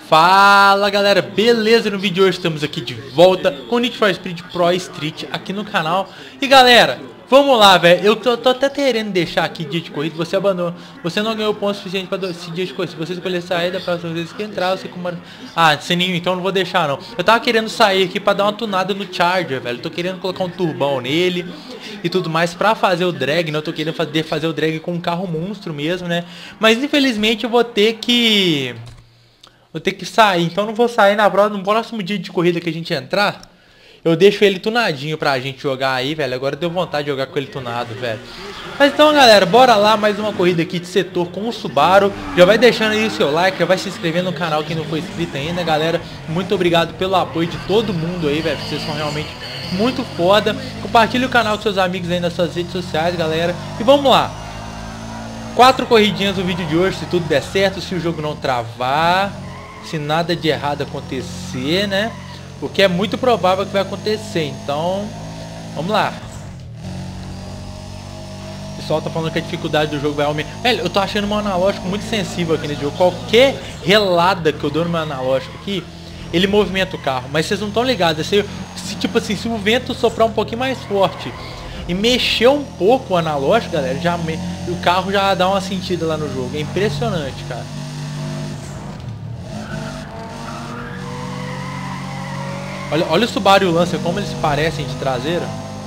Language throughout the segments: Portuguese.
Fala galera, beleza? No vídeo de hoje estamos aqui de volta com Need for Speed Pro Street aqui no canal. E galera, vamos lá, velho. Eu tô até querendo deixar aqui dia de corrida. Você abandonou, você não ganhou ponto suficiente para esse dia de corrida. Se você escolher sair da próxima vez que entrar, você como... Ah, sininho, então não vou deixar não. Eu tava querendo sair aqui para dar uma tunada no Charger, velho. Tô querendo colocar um turbão nele e tudo mais pra fazer o drag, né? Eu tô querendo fazer o drag com um carro monstro mesmo, né? Mas infelizmente eu vou ter que sair, então não vou sair no próximo dia de corrida que a gente entrar. Eu deixo ele tunadinho pra gente jogar aí, velho. Agora deu vontade de jogar com ele tunado, velho. Mas então, galera, bora lá. Mais uma corrida aqui de setor com o Subaru. Já vai deixando aí o seu like, já vai se inscrevendo no canal quem não foi inscrito ainda, galera. Muito obrigado pelo apoio de todo mundo aí, velho. Vocês são realmente muito foda. Compartilhe o canal com seus amigos aí nas suas redes sociais, galera. E vamos lá. 4 corridinhas no vídeo de hoje, se tudo der certo, se o jogo não travar, se nada de errado acontecer, né? O que é muito provável que vai acontecer. Então, vamos lá. O pessoal tá falando que a dificuldade do jogo vai aumentar. Velho, eu tô achando meu analógico muito sensível aqui nesse jogo. Qualquer relada que eu dou no meu analógico aqui, ele movimenta o carro. Mas vocês não estão ligados. Tipo assim, se o vento soprar um pouquinho mais forte e mexer um pouco o analógico, galera, o carro já dá uma sentida lá no jogo. É impressionante, cara. Olha o Subaru e o Lancer, como eles parecem de traseira.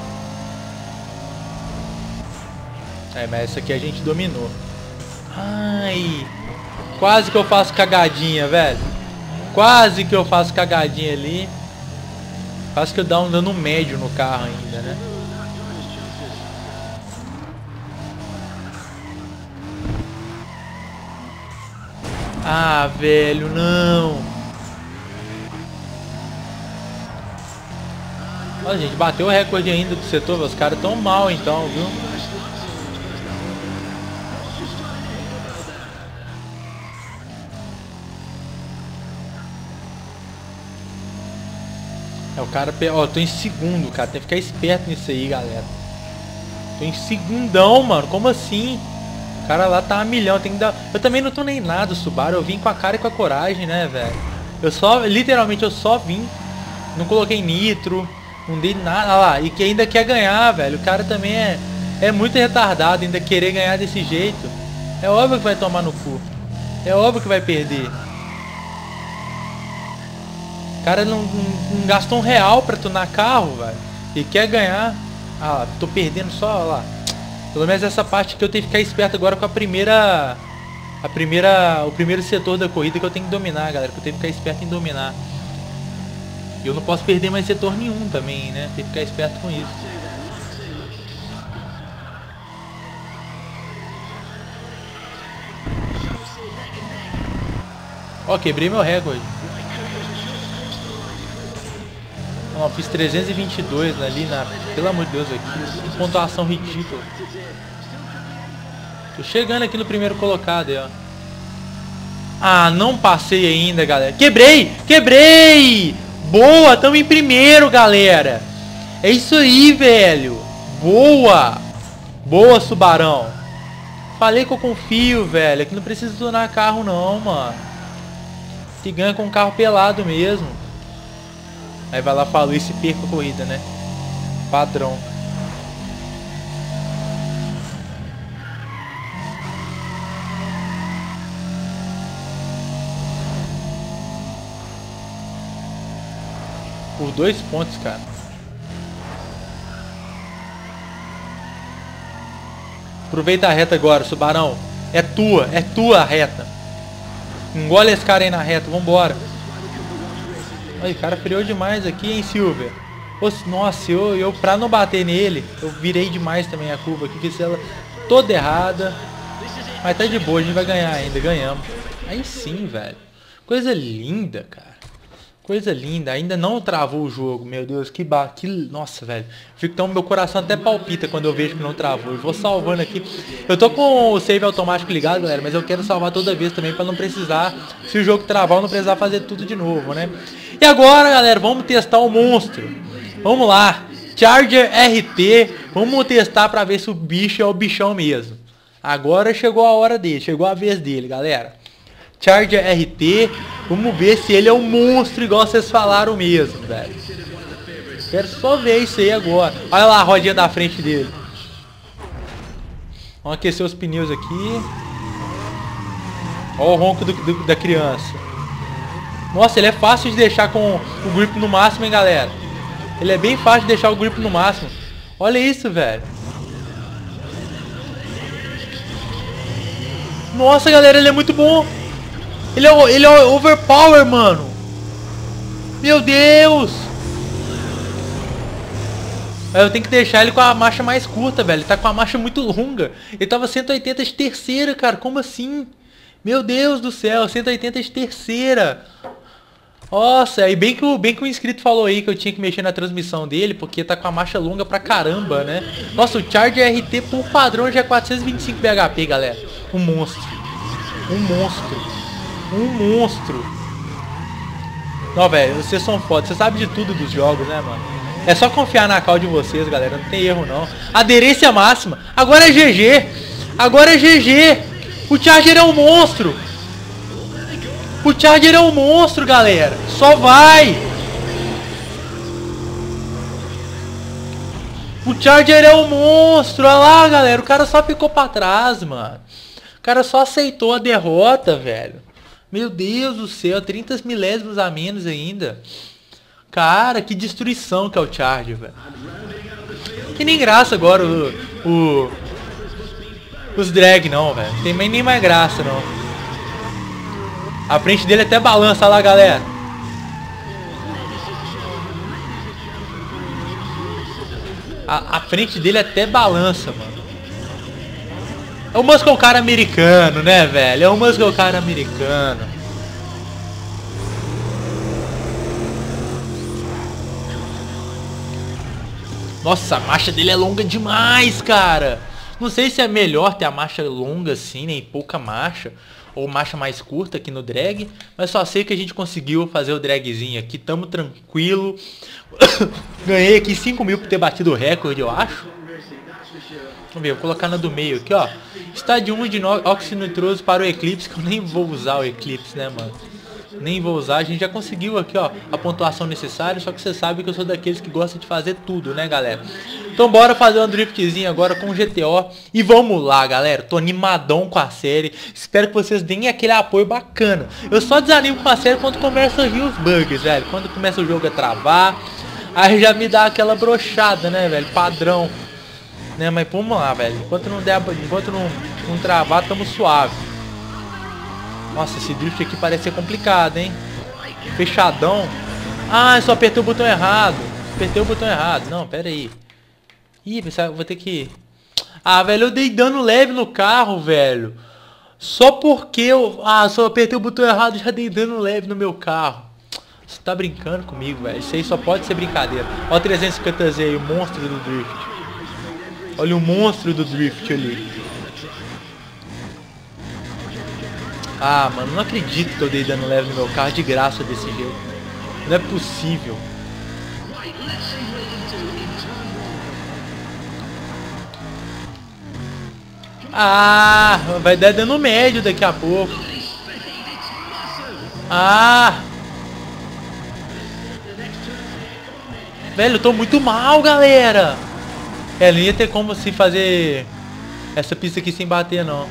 É, mas essa aqui a gente dominou. Ai, quase que eu faço cagadinha, velho. Quase que eu faço cagadinha ali. Quase que eu dou um dano médio no carro ainda, né? Ah, velho, não. Olha, gente, bateu o recorde ainda do setor. Os caras tão mal então, viu? É, o cara... Ó, tô em segundo, cara. Tem que ficar esperto nisso aí, galera. Tô em segundão, mano. Como assim? O cara lá tá a milhão. Tem que dar... Eu também não tô nem nada, Subaru. Eu vim com a cara e com a coragem, né, velho? Eu só... Literalmente, eu só vim. Não coloquei nitro. Não dei nada lá, e que ainda quer ganhar, velho. O cara também é muito retardado, ainda querer ganhar desse jeito. É óbvio que vai tomar no cu. É óbvio que vai perder. O cara não gastou um real pra tunar carro, velho. E quer ganhar. Ah lá, tô perdendo só lá. Pelo menos essa parte que eu tenho que ficar esperto agora com o primeiro setor da corrida que eu tenho que dominar, galera. Que eu tenho que ficar esperto em dominar. E eu não posso perder mais setor nenhum também, né? Tem que ficar esperto com isso. Ó, quebrei meu recorde. Ó, fiz 322 ali na... Pelo amor de Deus, aqui. Que pontuação ridícula. Tô chegando aqui no primeiro colocado aí, ó. Ah, não passei ainda, galera. Quebrei! Quebrei! Boa, tamo em primeiro, galera. É isso aí, velho. Boa. Boa, Subarão. Falei que eu confio, velho. Aqui não precisa tunar carro não, mano. Que ganha com carro pelado mesmo. Aí vai lá, falou isso e perca a corrida, né? Padrão. Por 2 pontos, cara. Aproveita a reta agora, Subarão. É tua a reta. Engole esse cara aí na reta, vambora. Ai, o cara freou demais aqui, hein, Silver. Nossa, eu pra não bater nele, eu virei demais também a curva aqui, fiz ela toda errada. Mas tá de boa, a gente vai ganhar ainda, ganhamos. Aí sim, velho. Coisa linda, cara. Coisa linda, ainda não travou o jogo, meu Deus, nossa, velho. Fico tão, meu coração até palpita quando eu vejo que não travou. Eu vou salvando aqui. Eu tô com o save automático ligado, galera, mas eu quero salvar toda vez também pra não precisar, se o jogo travar, eu não precisar fazer tudo de novo, né? E agora, galera, vamos testar o monstro. Vamos lá. Charger RT, vamos testar pra ver se o bicho é o bichão mesmo. Agora chegou a hora dele, chegou a vez dele, galera. Charger RT. Vamos ver se ele é um monstro igual vocês falaram mesmo, velho. Quero só ver isso aí agora. Olha lá a rodinha da frente dele. Vamos aquecer os pneus aqui. Olha o ronco da criança. Nossa, ele é fácil de deixar com o grip no máximo, hein, galera. Ele é bem fácil de deixar o grip no máximo. Olha isso, velho. Nossa, galera, ele é muito bom. Ele é overpower, mano. Meu Deus. Eu tenho que deixar ele com a marcha mais curta, velho. Ele tá com a marcha muito longa. Ele tava 180 de terceira, cara. Como assim? Meu Deus do céu, 180 de terceira. Nossa, e bem que o inscrito falou aí que eu tinha que mexer na transmissão dele, porque tá com a marcha longa pra caramba, né? Nossa, o Charger RT por padrão já é 425 bhp, galera. Um monstro. Um monstro. Um monstro. Não, velho, vocês são foda. Você sabe de tudo dos jogos, né, mano? É só confiar na call de vocês, galera. Não tem erro, não. Aderência máxima. Agora é GG. Agora é GG. O Charger é um monstro. O Charger é um monstro, galera. Só vai. O Charger é um monstro. Olha lá, galera. O cara só ficou pra trás, mano. O cara só aceitou a derrota, velho. Meu Deus do céu. 30 milésimos a menos ainda. Cara, que destruição que é o Charger, velho. Que nem graça agora os drag, não, velho. Tem nem mais graça, não. A frente dele até balança lá, galera. A frente dele até balança, mano. É o Muscle Car americano, né, velho? É o Muscle Car americano. Nossa, a marcha dele é longa demais, cara. Não sei se é melhor ter a marcha longa assim, nem pouca marcha, ou marcha mais curta aqui no drag, mas só sei que a gente conseguiu fazer o dragzinho aqui, tamo tranquilo. Ganhei aqui 5 mil por ter batido o recorde, eu acho. Vamos ver, vou colocar na do meio aqui, ó. Estádio 1 de óxido nitroso para o Eclipse, que eu nem vou usar o Eclipse, né, mano? Nem vou usar, a gente já conseguiu aqui, ó, a pontuação necessária, só que você sabe que eu sou daqueles que gostam de fazer tudo, né, galera? Então bora fazer um driftzinho agora com o GTO e vamos lá, galera. Tô animadão com a série, espero que vocês deem aquele apoio bacana. Eu só desanimo com a série quando começa a vir os bugs, velho. Quando começa o jogo a travar, aí já me dá aquela brochada, né, velho, padrão. Né, mas vamos lá, velho, enquanto não travar, tamo suave. Nossa, esse drift aqui parece ser complicado, hein? Fechadão. Ah, eu só apertei o botão errado. Apertei o botão errado. Não, pera aí. Ih, vou ter que... Ah, velho, eu dei dano leve no carro, velho. Só porque eu... Ah, só apertei o botão errado e já dei dano leve no meu carro. Você tá brincando comigo, velho. Isso aí só pode ser brincadeira. Olha o 350Z aí, o monstro do drift. Olha o monstro do drift ali. Ah, mano, não acredito que eu dei dano leve no meu carro de graça desse jeito. Não é possível. Ah, vai dar dano médio daqui a pouco. Ah. Velho, eu tô muito mal, galera. É, não ia ter como assim fazer essa pista aqui sem bater, não.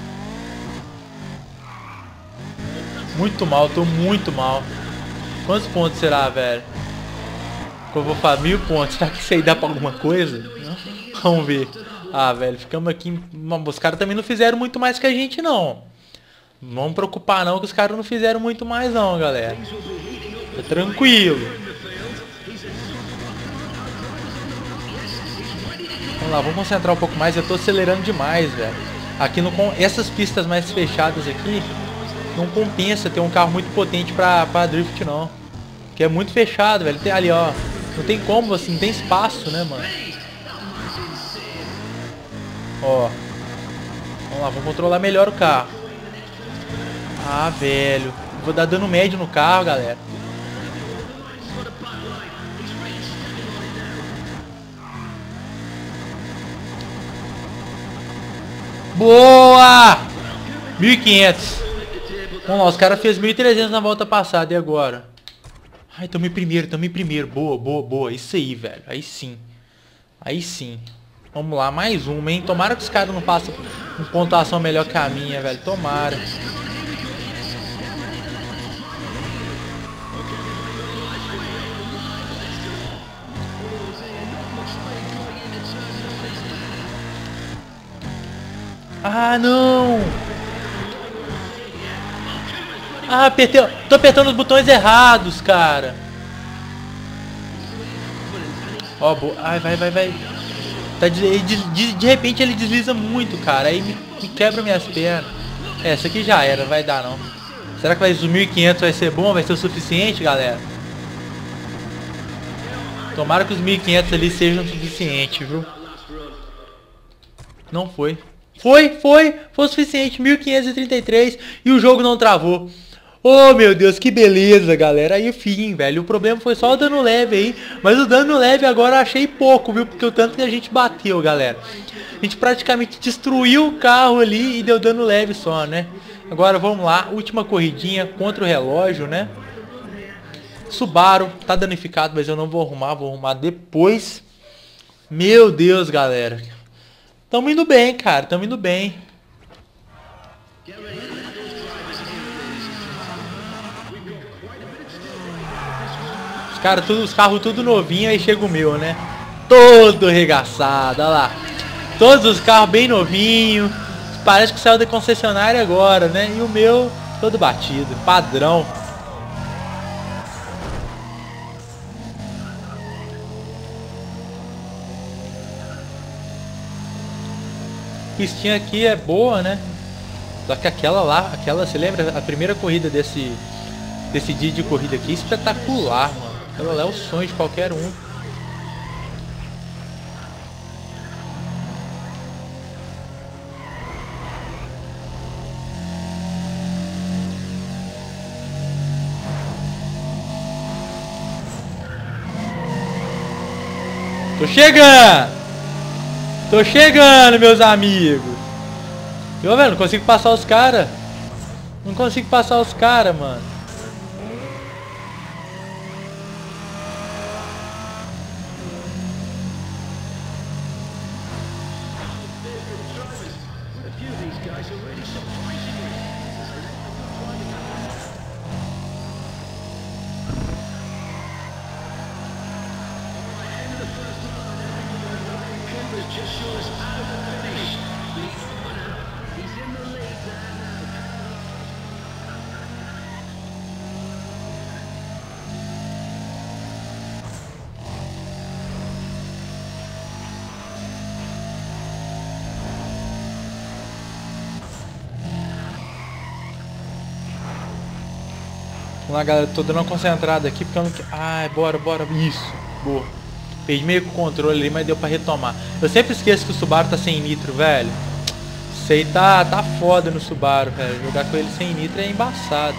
Muito mal, tô muito mal. Quantos pontos será, velho? Eu vou falar 1000 pontos. Será que isso aí dá pra alguma coisa? Não? Vamos ver. Ah, velho, ficamos aqui. Os caras também não fizeram muito mais que a gente, não. Não vamos preocupar, não, que os caras não fizeram muito mais, não, galera. Tá tranquilo. Vamos lá, vamos concentrar um pouco mais. Eu tô acelerando demais, velho. Aqui no, essas pistas mais fechadas aqui, não compensa ter um carro muito potente pra drift, não. Porque é muito fechado, velho. Tem ali, ó. Não tem como, assim, não tem espaço, né, mano? Ó. Vamos lá, vamos controlar melhor o carro. Ah, velho. Vou dar dano médio no carro, galera. Boa! 1500. Vamos lá, os caras fez 1.300 na volta passada, e agora? Ai, tamo em primeiro. Boa, boa, boa. Isso aí, velho. Aí sim. Aí sim. Vamos lá, mais uma, hein? Tomara que os caras não passem uma pontuação melhor que a minha, velho. Tomara. Ah, não! Ah, apertei. Tô apertando os botões errados, cara. Ó, ai, vai. Tá, de repente ele desliza muito, cara. Aí me quebra minhas pernas. É, essa aqui já era, não vai dar não. Será que os 1.500 vai ser bom? Vai ser o suficiente, galera? Tomara que os 1.500 ali sejam suficientes, viu? Não foi. Foi o suficiente. 1.533 e o jogo não travou. Oh, meu Deus, que beleza, galera. Aí, fim, velho. O problema foi só o dano leve aí. Mas o dano leve agora eu achei pouco, viu? Porque o tanto que a gente bateu, galera. A gente praticamente destruiu o carro ali e deu dano leve só, né? Agora, vamos lá. Última corridinha contra o relógio, né? Subaru tá danificado, mas eu não vou arrumar. Vou arrumar depois. Meu Deus, galera. Tamo indo bem, cara. Tamo indo bem. Cara, os carros tudo novinho, aí chega o meu, né? Todo arregaçado, olha lá. Todos os carros bem novinhos. Parece que saiu da concessionária agora, né? E o meu todo batido, padrão. A pistinha aqui é boa, né? Só que aquela lá, você lembra? A primeira corrida desse dia de corrida aqui, espetacular, mano. Aquela lá é o sonho de qualquer um. Tô chegando! Tô chegando, meus amigos! Eu, velho, não consigo passar os caras. Não consigo passar os caras, mano. Vamos lá, galera, tô dando uma concentrada aqui porque eu não quero... Ai, bora. Isso, boa. Perdi meio com o controle ali, mas deu pra retomar. Eu sempre esqueço que o Subaru tá sem nitro, velho. Isso aí tá foda no Subaru, velho. Jogar com ele sem nitro é embaçado.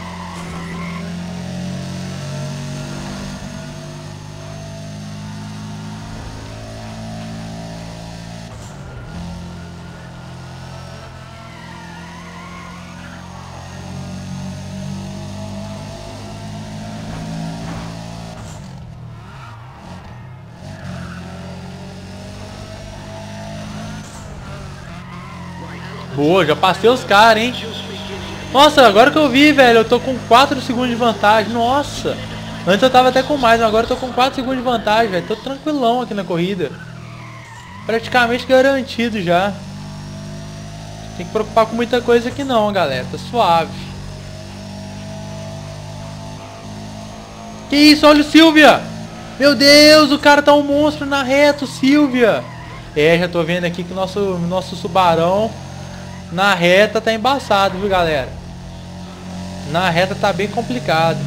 Boa, já passei os caras, hein? Nossa, agora que eu vi, velho, eu tô com 4 segundos de vantagem. Nossa! Antes eu tava até com mais, mas agora eu tô com 4 segundos de vantagem, velho. Tô tranquilão aqui na corrida. Praticamente garantido já. Tem que preocupar com muita coisa aqui não, galera. Tá suave. Que isso? Olha o Silvia! Meu Deus, o cara tá um monstro na reta, o Silvia! É, já tô vendo aqui que o nosso Subarão na reta tá embaçado, viu, galera? Na reta tá bem complicado.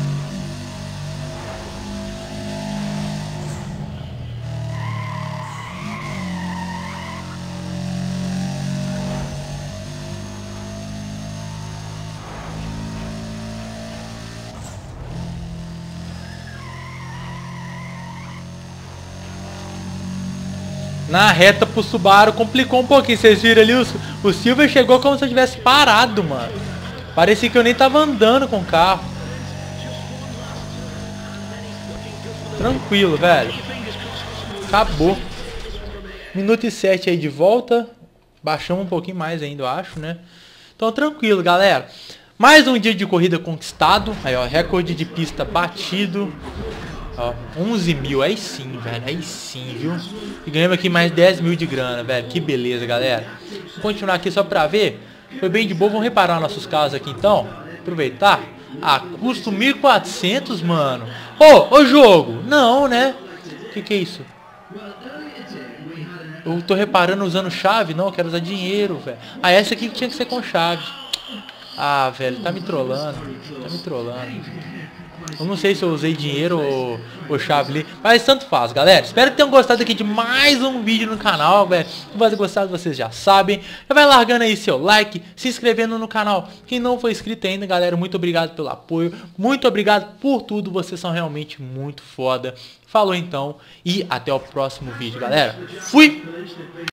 Na reta pro Subaru complicou um pouquinho. Vocês viram ali, o Silver chegou como se eu tivesse parado, mano. Parecia que eu nem tava andando com o carro. Tranquilo, velho. Acabou. Minuto e 7 aí de volta. Baixamos um pouquinho mais ainda, eu acho, né? Então, tranquilo, galera. Mais um dia de corrida conquistado. Aí, ó, recorde de pista batido. Ó, 11 mil. Aí sim, velho. Aí sim, viu? E ganhamos aqui mais 10 mil de grana, velho. Que beleza, galera. Vou continuar aqui só pra ver. Foi bem de boa. Vamos reparar nossos carros aqui, então. Aproveitar. Ah, custo 1.400, mano. Ô jogo. Não, né? Que é isso? Eu tô reparando usando chave. Não, eu quero usar dinheiro, velho. Ah, essa aqui tinha que ser com chave. Ah, velho, tá me trollando. Tá me trollando. Eu não sei se eu usei dinheiro ou chave ali. Mas tanto faz, galera. Espero que tenham gostado aqui de mais um vídeo no canal, velho. Se vocês gostaram, vocês já sabem. Já vai largando aí seu like, se inscrevendo no canal. Quem não foi inscrito ainda, galera, muito obrigado pelo apoio. Muito obrigado por tudo. Vocês são realmente muito foda. Falou então e até o próximo vídeo, galera. Fui!